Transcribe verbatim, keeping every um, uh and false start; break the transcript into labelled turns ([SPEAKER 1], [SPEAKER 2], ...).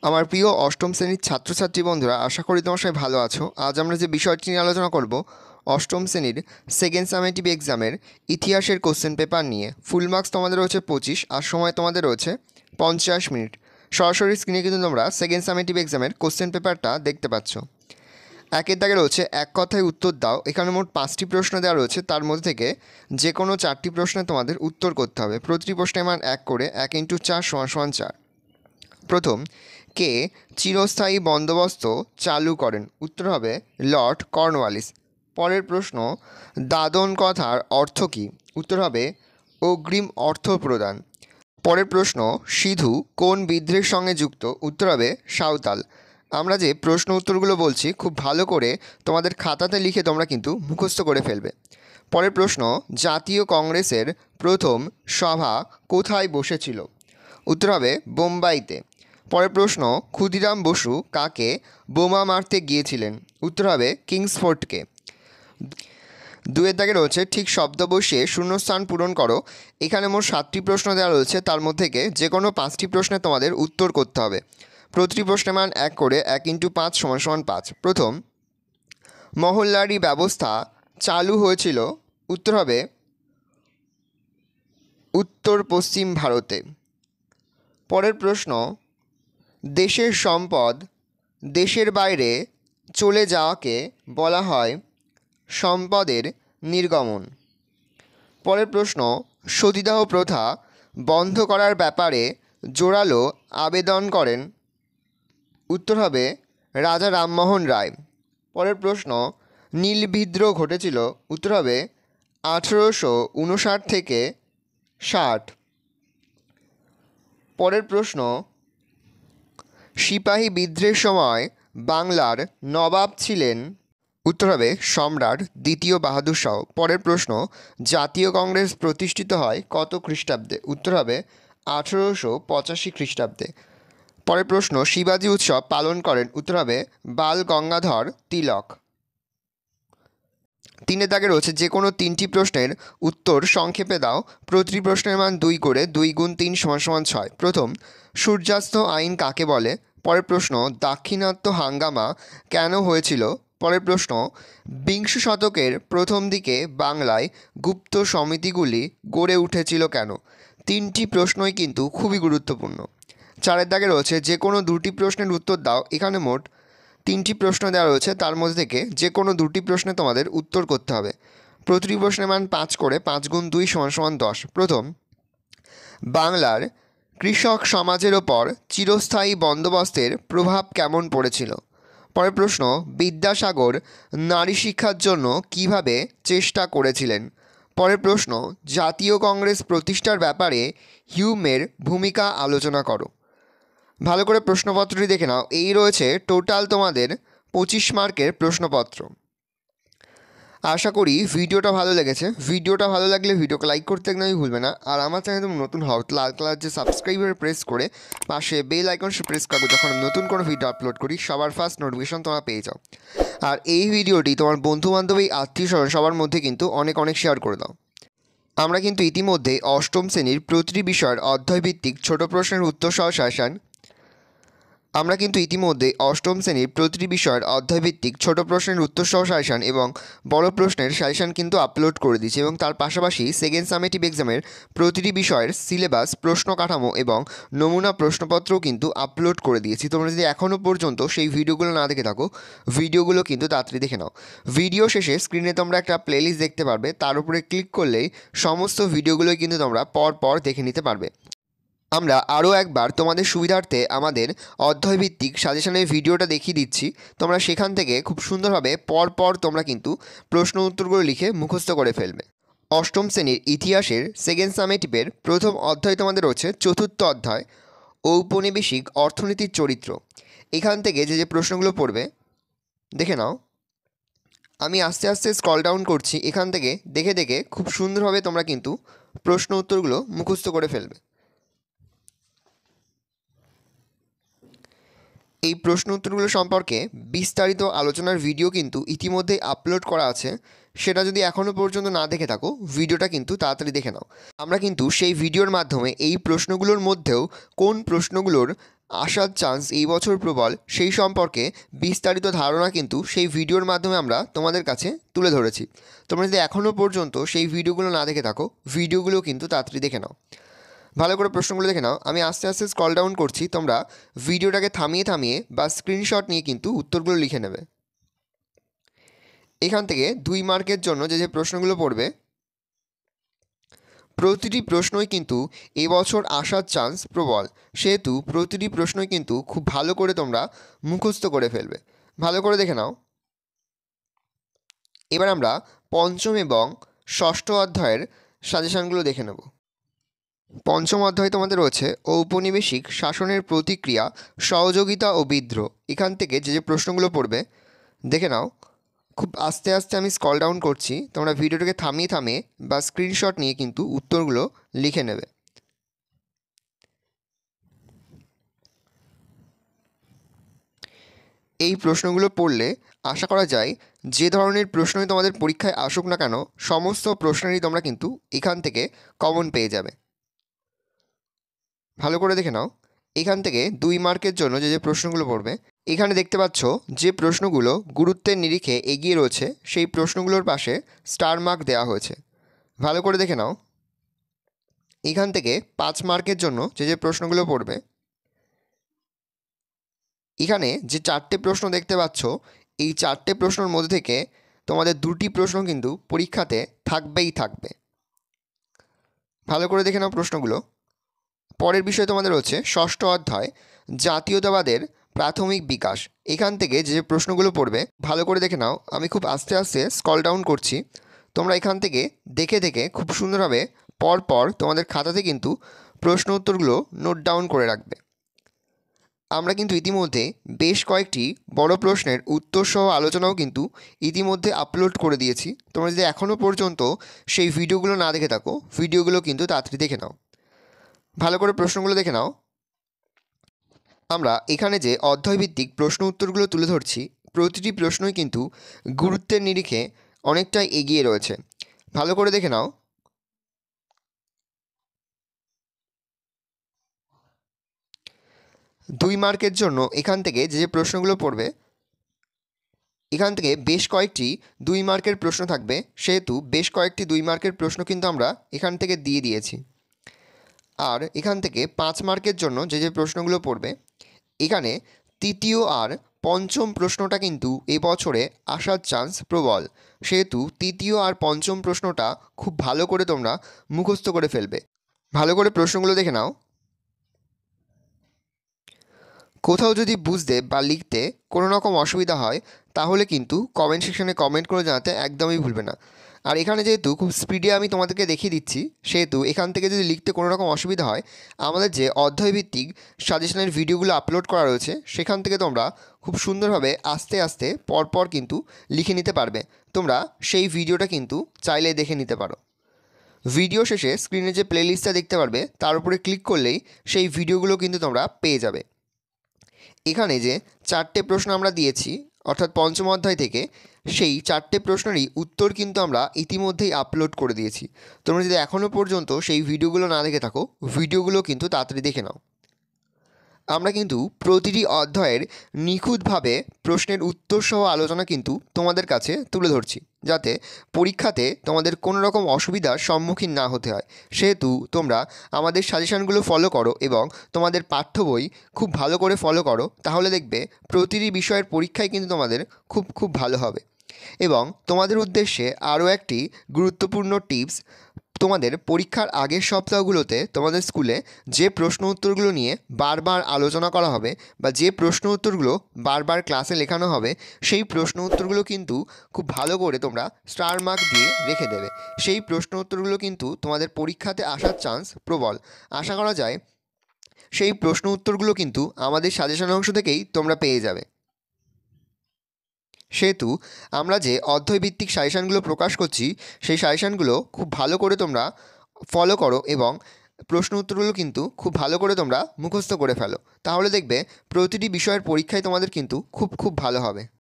[SPEAKER 1] আমার প্রিয় অষ্টম শ্রেণীর ছাত্রছাত্রী বন্ধুরা, আশা করি তোমার সবাই ভালো আছো। আজ আমরা যে বিষয়টি নিয়ে আলোচনা করব অষ্টম শ্রেণীর সেকেন্ড সামেটিভ এক্সামের ইতিহাসের কোশ্চেন পেপার নিয়ে। ফুল মার্কস তোমাদের রয়েছে পঁচিশ আর সময় তোমাদের রয়েছে পঞ্চাশ মিনিট। সরাসরি স্ক্রিনে কিন্তু তোমরা সেকেন্ড সামেটিভ এক্সামের কোশ্চেন পেপারটা দেখতে পাচ্ছ। একের দাগে রয়েছে এক কথায় উত্তর দাও। এখানে মোট পাঁচটি প্রশ্ন দেওয়া রয়েছে, তার মধ্যে থেকে যে কোনো চারটি প্রশ্নে তোমাদের উত্তর করতে হবে। প্রতিটি প্রশ্নের মান এক করে, এক ইন্টু চার সমান সমান চার। প্রথম, কে চিরস্থায়ী বন্দোবস্ত চালু করেন? উত্তর হবে লর্ড কর্নওয়ালিস। পরের প্রশ্ন, দাদন কথার অর্থ কী? উত্তর হবে অগ্রিম অর্থ প্রদান। পরের প্রশ্ন, সিধু কোন বিদ্রোহের সঙ্গে যুক্ত? উত্তর হবে সাঁওতাল। আমরা যে প্রশ্ন উত্তরগুলো বলছি খুব ভালো করে তোমাদের খাতাতে লিখে তোমরা কিন্তু মুখস্থ করে ফেলবে। পরের প্রশ্ন, জাতীয় কংগ্রেসের প্রথম সভা কোথায় বসেছিল? উত্তর হবে বোম্বাইতে। পরের প্রশ্ন, ক্ষুদিরাম বসু কাকে বোমা মারতে গিয়েছিলেন? উত্তর হবে কিংসফোর্ডকে। দুয়ের দাগে রয়েছে ঠিক শব্দ বসিয়ে শূন্যস্থান পূরণ করো। এখানে মোট সাতটি প্রশ্ন দেওয়া রয়েছে, তার মধ্যে থেকে যে কোনো পাঁচটি প্রশ্নে তোমাদের উত্তর করতে হবে। প্রতিটি প্রশ্নের মান এক করে, এক ইন্টু পাঁচ সমান সমান পাঁচ। প্রথম, মহল্লারি ব্যবস্থা চালু হয়েছিল? উত্তর হবে উত্তর পশ্চিম ভারতে। পরের প্রশ্ন, দেশের সম্পদ দেশের বাইরে চলে যাওয়াকে বলা হয় সম্পদের নির্গমন। পরের প্রশ্ন, সতীদাহ প্রথা বন্ধ করার ব্যাপারে জোরালো আবেদন করেন? উত্তর হবে রাজা রামমোহন রায়। পরের প্রশ্ন, নীল বিদ্রোহ ঘটেছিল? উত্তর হবে আঠেরোশো উনষাট থেকে ষাট। পরের প্রশ্ন, সিপাহী বিদ্রোহের সময় বাংলার নবাব ছিলেন? উত্তর হবে সম্রাট দ্বিতীয় বাহাদুর শাহ। পরের প্রশ্ন, জাতীয় কংগ্রেস প্রতিষ্ঠিত হয় কত খ্রিস্টাব্দে? উত্তর হবে আঠেরোশো পঁচাশি খ্রিস্টাব্দে। পরের প্রশ্ন, শিবাজী উৎসব পালন করেন? উত্তর হবে বাল গঙ্গাধর তিলক। তিনের দাগে রয়েছে যে কোনো তিনটি প্রশ্নের উত্তর সংক্ষেপে দাও। প্রতিটি প্রশ্নের মান দুই করে, দুই গুণ তিন সমান সমান ছয়। প্রথম, সূর্যাস্ত আইন কাকে বলে? পরের প্রশ্ন, দাক্ষিণাত্য হাঙ্গামা কেন হয়েছিল? পরের প্রশ্ন, বিংশ শতকের প্রথম দিকে বাংলায় গুপ্ত সমিতিগুলি গড়ে উঠেছিল কেন? তিনটি প্রশ্নই কিন্তু খুবই গুরুত্বপূর্ণ। চারের দাগে রয়েছে যে কোনো দুটি প্রশ্নের উত্তর দাও। এখানে মোট তিনটি প্রশ্ন দেওয়া রয়েছে, তার মধ্যে থেকে যে কোনো দুটি প্রশ্নে তোমাদের উত্তর করতে হবে। প্রতিটি প্রশ্নের মান পাঁচ করে, পাঁচ গুণ দুই সমান সমান দশ। প্রথম, বাংলার কৃষক সমাজের ওপর চিরস্থায়ী বন্দোবস্তের প্রভাব কেমন পড়েছিল? পরের প্রশ্ন, বিদ্যাসাগর নারী শিক্ষার জন্য কিভাবে চেষ্টা করেছিলেন? পরের প্রশ্ন, জাতীয় কংগ্রেস প্রতিষ্ঠার ব্যাপারে হিউমের ভূমিকা আলোচনা করো। ভালো করে প্রশ্নপত্রটি দেখে নাও। এই রয়েছে টোটাল তোমাদের পঁচিশ মার্কের প্রশ্নপত্র। আশা করি ভিডিওটা ভালো লেগেছে। ভিডিওটা ভালো লাগলে ভিডিওকে লাইক করতে একদমই ভুলবে না। আর আমার চ্যানেল তুমি নতুন হও, লাল কালার যে সাবস্ক্রাইবার প্রেস করে পাশে বেল আইকন সে প্রেস করো, যখন নতুন কোনো ভিডিও আপলোড করি সবার ফার্স্ট নোটিফিকেশন তোমরা পেয়ে যাও। আর এই ভিডিওটি তোমার বন্ধু বান্ধবী আত্মীয় স্বজন সবার মধ্যে কিন্তু অনেক অনেক শেয়ার করে দাও। আমরা কিন্তু ইতিমধ্যে অষ্টম শ্রেণীর প্রতিটি বিষয়ের অধ্যায়ভিত্তিক ছোট প্রশ্নের উত্তর সহ সাজেশন আমরা কিন্তু ইতিমধ্যে অষ্টম শ্রেণীর প্রতিটি বিষয়ের অধ্যায়ভিত্তিক ছোট প্রশ্নের উত্তর সহ সাজেশন এবং বড় প্রশ্নের সাজেশন কিন্তু আপলোড করে দিচ্ছি, এবং তার পাশাপাশি সেকেন্ড সামেটিভ এক্সামের প্রতিটি বিষয়ের সিলেবাস, প্রশ্ন কাঠামো এবং নমুনা প্রশ্নপত্রও কিন্তু আপলোড করে দিয়েছি। তোমরা যদি এখনও পর্যন্ত সেই ভিডিওগুলো না দেখে থাকো, ভিডিওগুলো কিন্তু তাড়াতাড়ি দেখে নাও। ভিডিও শেষে স্ক্রিনে তোমরা একটা প্লেলিস্ট দেখতে পারবে, তার উপরে ক্লিক করলেই সমস্ত ভিডিওগুলোই কিন্তু তোমরা পর পর দেখে নিতে পারবে। আমরা আরও একবার তোমাদের সুবিধার্থে আমাদের অধ্যায়ভিত্তিক সাজেশনের ভিডিওটা দেখিয়ে দিচ্ছি। তোমরা সেখান থেকে খুব সুন্দরভাবে পর পর তোমরা কিন্তু প্রশ্ন উত্তরগুলো লিখে মুখস্থ করে ফেলবে। অষ্টম শ্রেণীর ইতিহাসের সেকেন্ড সামেটিভের প্রথম অধ্যায় তোমাদের রয়েছে চতুর্থ অধ্যায় ঔপনিবেশিক অর্থনীতির চরিত্র। এখান থেকে যে যে প্রশ্নগুলো পড়বে দেখে নাও। আমি আস্তে আস্তে স্ক্রল ডাউন করছি, এখান থেকে দেখে দেখে খুব সুন্দরভাবে তোমরা কিন্তু প্রশ্ন উত্তরগুলো মুখস্থ করে ফেলবে। এই প্রশ্ন উত্তরগুলো সম্পর্কে বিস্তারিত আলোচনার ভিডিও কিন্তু ইতিমধ্যেই আপলোড করা আছে, সেটা যদি এখনও পর্যন্ত না দেখে থাকো ভিডিওটা কিন্তু তাড়াতাড়ি দেখে নাও। আমরা কিন্তু সেই ভিডিওর মাধ্যমে এই প্রশ্নগুলোর মধ্যেও কোন প্রশ্নগুলোর আসার চান্স এই বছর প্রবল সেই সম্পর্কে বিস্তারিত ধারণা কিন্তু সেই ভিডিওর মাধ্যমে আমরা তোমাদের কাছে তুলে ধরেছি। তোমরা যদি এখনও পর্যন্ত সেই ভিডিওগুলো না দেখে থাকো, ভিডিওগুলো কিন্তু তাড়াতাড়ি দেখে নাও, ভালো করে প্রশ্নগুলো দেখে নাও। আমি আস্তে আস্তে স্ক্রল ডাউন করছি, তোমরা ভিডিওটাকে থামিয়ে থামিয়ে বা স্ক্রিনশট নিয়ে কিন্তু উত্তরগুলো লিখে নেবে। এখান থেকে দুই মার্কের জন্য যে যে প্রশ্নগুলো পড়বে, প্রতিটি প্রশ্নই কিন্তু এবছর আসার চান্স প্রবল, সেহেতু প্রতিটি প্রশ্নই কিন্তু খুব ভালো করে তোমরা মুখস্থ করে ফেলবে। ভালো করে দেখে নাও। এবার আমরা পঞ্চম এবং ষষ্ঠ অধ্যায়ের সাজেশানগুলো দেখে নেব। পঞ্চম অধ্যায় তোমাদের রয়েছে ঔপনিবেশিক শাসনের প্রতিক্রিয়া, সহযোগিতা ও বিদ্রোহ। এখান থেকে যে যে প্রশ্নগুলো পড়বে দেখে নাও। খুব আস্তে আস্তে আমি স্ক্রল ডাউন করছি, তোমরা ভিডিওটাকে থামিয়ে থামিয়ে বা স্ক্রিনশট নিয়ে কিন্তু উত্তরগুলো লিখে নেবে। এই প্রশ্নগুলো পড়লে আশা করা যায় যে ধরনের প্রশ্নই তোমাদের পরীক্ষায় আসুক না কেন, সমস্ত প্রশ্নেরই তোমরা কিন্তু এখান থেকে কমন পেয়ে যাবে। ভালো করে দেখে নাও। এখান থেকে দুই মার্কের জন্য যে যে প্রশ্নগুলো পড়বে, এখানে দেখতে পাচ্ছ যে প্রশ্নগুলো গুরুত্বের নিরিখে এগিয়ে রয়েছে সেই প্রশ্নগুলোর পাশে স্টার মার্ক দেওয়া হয়েছে। ভালো করে দেখে নাও। এখান থেকে পাঁচ মার্কের জন্য যে যে প্রশ্নগুলো পড়বে, এখানে যে চারটে প্রশ্ন দেখতে পাচ্ছ, এই চারটে প্রশ্নের মধ্যে থেকে তোমাদের দুটি প্রশ্ন কিন্তু পরীক্ষাতে থাকবেই থাকবে। ভালো করে দেখে নাও প্রশ্নগুলো। পরের বিষয় তোমাদের হচ্ছে ষষ্ঠ অধ্যায় জাতীয়তাবাদের প্রাথমিক বিকাশ। এখান থেকে যে প্রশ্নগুলো পড়বে ভালো করে দেখে নাও। আমি খুব আস্তে আস্তে স্ক্রল ডাউন করছি, তোমরা এখান থেকে দেখে দেখে খুব সুন্দরভাবে পর পর তোমাদের খাতাতে কিন্তু প্রশ্ন উত্তরগুলো নোট ডাউন করে রাখবে। আমরা কিন্তু ইতিমধ্যে বেশ কয়েকটি বড় প্রশ্নের উত্তর সহ আলোচনাও কিন্তু ইতিমধ্যে আপলোড করে দিয়েছি। তোমরা যদি এখনও পর্যন্ত সেই ভিডিওগুলো না দেখে থাকো, ভিডিওগুলো কিন্তু তাড়াতাড়ি দেখে নাও। ভালো করে প্রশ্নগুলো দেখে নাও। আমরা এখানে যে অধ্যায়ভিত্তিক প্রশ্ন উত্তরগুলো তুলে ধরছি, প্রতিটি প্রশ্নই কিন্তু গুরুত্বের নিরিখে অনেকটাই এগিয়ে রয়েছে। ভালো করে দেখে নাও। দুই মার্কের জন্য এখান থেকে যে যে প্রশ্নগুলো পড়বে, এখান থেকে বেশ কয়েকটি দুই মার্কের প্রশ্ন থাকবে, সেহেতু বেশ কয়েকটি দুই মার্কের প্রশ্ন কিন্তু আমরা এখান থেকে দিয়ে দিয়েছি। আর এখান থেকে পাঁচ মার্কের জন্য যে যে প্রশ্নগুলো পড়বে, এখানে তৃতীয় আর পঞ্চম প্রশ্নটা কিন্তু এবছরে আসার চান্স প্রবল, সেহেতু তৃতীয় আর পঞ্চম প্রশ্নটা খুব ভালো করে তোমরা মুখস্থ করে ফেলবে। ভালো করে প্রশ্নগুলো দেখে নাও। কোথাও যদি বুঝতে বা লিখতে কোনো রকম অসুবিধা হয় তাহলে কিন্তু কমেন্ট সেকশনে কমেন্ট করে জানাতে একদমই ভুলবে না। আর এখানে যেহেতু খুব স্পিডে আমি তোমাদেরকে দেখিয়ে দিচ্ছি, সেহেতু এখান থেকে যদি লিখতে কোনো রকম অসুবিধা হয়, আমাদের যে অধ্যায়ভিত্তিক সাজেশনের ভিডিওগুলো আপলোড করা রয়েছে সেখান থেকে তোমরা খুব সুন্দরভাবে আস্তে আস্তে পরপর কিন্তু লিখে নিতে পারবে। তোমরা সেই ভিডিওটা কিন্তু চাইলে দেখে নিতে পারো। ভিডিও শেষে স্ক্রিনে যে প্লেলিস্টটা দেখতে পারবে তার উপরে ক্লিক করলেই সেই ভিডিওগুলো কিন্তু তোমরা পেয়ে যাবে। এখানে যে চারটে প্রশ্ন আমরা দিয়েছি অর্থাৎ পঞ্চম অধ্যায় থেকে, সেই চারটে প্রশ্নেরই উত্তর কিন্তু আমরা ইতিমধ্যেই আপলোড করে দিয়েছি। তোমরা যদি এখনও পর্যন্ত সেই ভিডিওগুলো না দেখে থাকো, ভিডিওগুলো কিন্তু তাড়াতাড়ি দেখে নাও। আমরা কিন্তু প্রতিটি অধ্যায়ের নিখুঁতভাবে প্রশ্নের উত্তর সহ আলোচনা কিন্তু তোমাদের কাছে তুলে ধরছি, যাতে পরীক্ষাতে তোমাদের কোনো রকম অসুবিধার সম্মুখীন না হতে হয়। সেহেতু তোমরা আমাদের সাজেশানগুলো ফলো করো এবং তোমাদের পাঠ্য বই খুব ভালো করে ফলো করো, তাহলে দেখবে প্রতিটি বিষয়ের পরীক্ষায় কিন্তু তোমাদের খুব খুব ভালো হবে। এবং তোমাদের উদ্দেশ্যে আরও একটি গুরুত্বপূর্ণ টিপস, তোমাদের পরীক্ষার আগের সপ্তাহগুলোতে তোমাদের স্কুলে যে প্রশ্ন উত্তরগুলো নিয়ে বারবার আলোচনা করা হবে বা যে প্রশ্ন উত্তরগুলো বারবার ক্লাসে লেখানো হবে, সেই প্রশ্ন উত্তরগুলো কিন্তু খুব ভালো করে তোমরা স্টার মার্ক দিয়ে রেখে দেবে। সেই প্রশ্ন উত্তরগুলো কিন্তু তোমাদের পরীক্ষাতে আসার চান্স প্রবল। আশা করা যায় সেই প্রশ্ন উত্তরগুলো কিন্তু আমাদের সাজেশন অংশ থেকেই তোমরা পেয়ে যাবে। সেহেতু আমরা যে অধ্যায়ভিত্তিক সাজেশানগুলো প্রকাশ করছি, সেই সাজেশানগুলো খুব ভালো করে তোমরা ফলো করো এবং প্রশ্ন উত্তরগুলো কিন্তু খুব ভালো করে তোমরা মুখস্থ করে ফেলো, তাহলে দেখবে প্রতিটি বিষয়ের পরীক্ষায় তোমাদের কিন্তু খুব খুব ভালো হবে।